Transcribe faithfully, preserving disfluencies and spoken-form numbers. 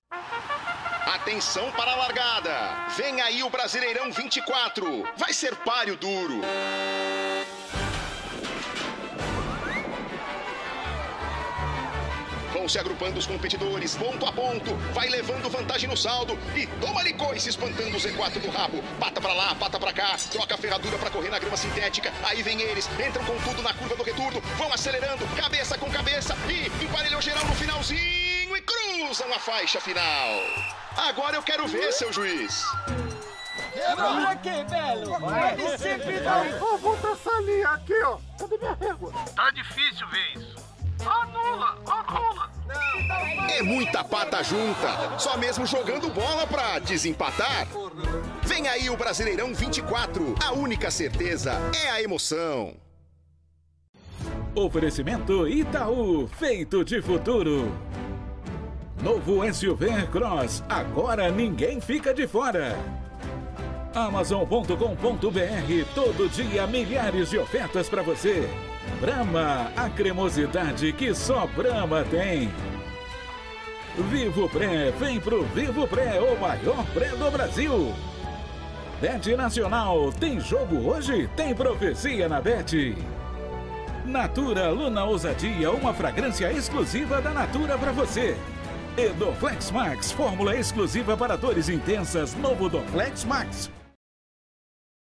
Atenção para a largada. Vem aí o Brasileirão vinte e quatro. Vai ser páreo duro. Vão se agrupando os competidores, ponto a ponto. Vai levando vantagem no saldo. E toma-lhe coice, espantando o Z quatro do rabo. Pata pra lá, pata pra cá. Troca a ferradura pra correr na grama sintética. Aí vem eles, entram com tudo na curva do retorno. Vão acelerando, cabeça com cabeça. E emparelhou geral no finalzinho. E cruzam a faixa final. Agora eu quero ver, seu juiz. Olha que belo! Ele sempre dá... Ó, volta essa linha aqui, ó. Cadê minha régua? Tá difícil ver isso. Anula, anula. É muita pata junta. Só mesmo jogando bola pra desempatar. Vem aí o Brasileirão vinte e quatro. A única certeza é a emoção. Oferecimento Itaú, feito de futuro. Novo S U V Cross, agora ninguém fica de fora. Amazon ponto com ponto br, todo dia milhares de ofertas para você. Brahma, a cremosidade que só Brahma tem. Vivo Pré, vem pro Vivo Pré, o maior pré do Brasil. Bet Nacional, tem jogo hoje? Tem profecia na Bet. Natura Luna Ousadia, uma fragrância exclusiva da Natura para você. E Dorflex Max, fórmula exclusiva para dores intensas, novo Dorflex Max.